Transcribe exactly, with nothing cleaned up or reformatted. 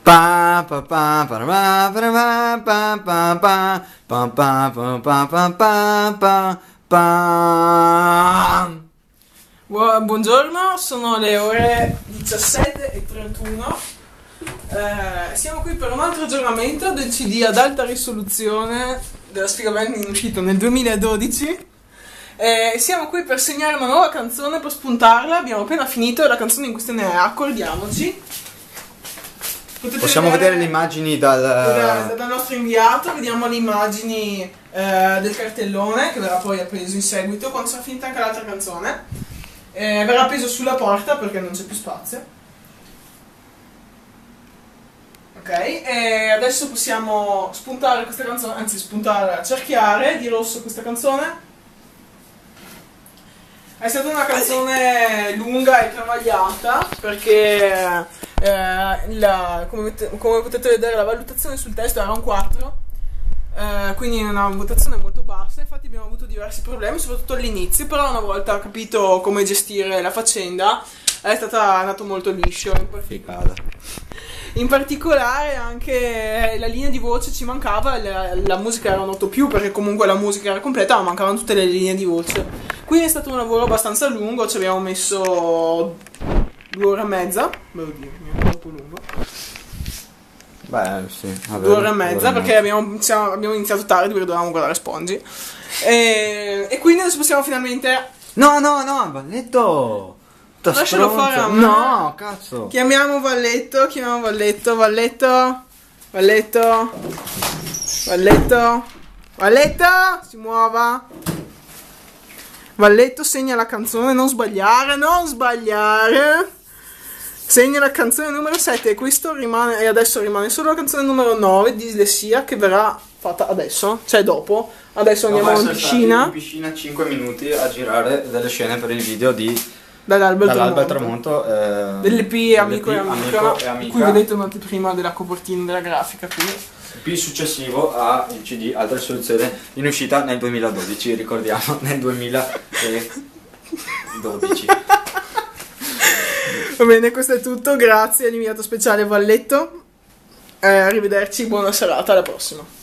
Pa pa pa pa pa pa pa pa pa pa pa pa pa pa pa pa. Buongiorno, sono le ore diciassette e trentuno. Eh, siamo qui per un altro aggiornamento del C D ad alta risoluzione della Sfiga Band in uscita nel duemiladodici. Eh, siamo qui per segnare una nuova canzone, per spuntarla. Abbiamo appena finito e la canzone in questione è Accordiamoci. Potete Possiamo vedere, vedere le immagini dal... Da, dal nostro inviato. Vediamo le immagini eh, del cartellone che verrà poi appeso in seguito quando sarà finita anche l'altra canzone. Eh, verrà appeso sulla porta perché non c'è più spazio. Ok, e adesso possiamo spuntare questa canzone, anzi spuntare, cerchiare di rosso questa canzone. È stata una canzone lunga e travagliata perché eh, la, come, come potete vedere la valutazione sul testo era un quattro, eh, quindi una votazione molto bassa. Infatti abbiamo avuto diversi problemi, soprattutto all'inizio, però una volta capito come gestire la faccenda è stata andato molto liscio. In particolare anche la linea di voce ci mancava, la, la musica era un otto più perché comunque la musica era completa, ma mancavano tutte le linee di voce. Quindi è stato un lavoro abbastanza lungo, ci abbiamo messo due ore e mezza. Beh, oddio, mi è troppo lungo. Beh, sì. Vabbè, due ore e mezza perché abbiamo, siamo, abbiamo iniziato tardi perché dovevamo guardare Spongi. E, e quindi adesso possiamo finalmente... No, no, no, balletto! Lascialo fare a me. No, cazzo. Chiamiamo Valletto, chiamiamo Valletto, Valletto, Valletto, Valletto, Valletto, si muova. Valletto, segna la canzone, non sbagliare, non sbagliare. Segna la canzone numero sette e questo rimane, e adesso rimane solo la canzone numero nove, Dislessia, che verrà fatta adesso, cioè dopo. Adesso andiamo in piscina. In piscina cinque minuti a girare delle scene per il video di Dall'alba al al tramonto, eh, delle P Amico, e, amica, amico e amica, qui vedete un'anteprima della copertina della grafica qui. P successivo a il C D alta risoluzione in uscita nel duemiladodici, ricordiamo, nel duemiladodici. Va bene, questo è tutto, grazie all'inviato speciale Valletto, eh, arrivederci, buona serata, alla prossima.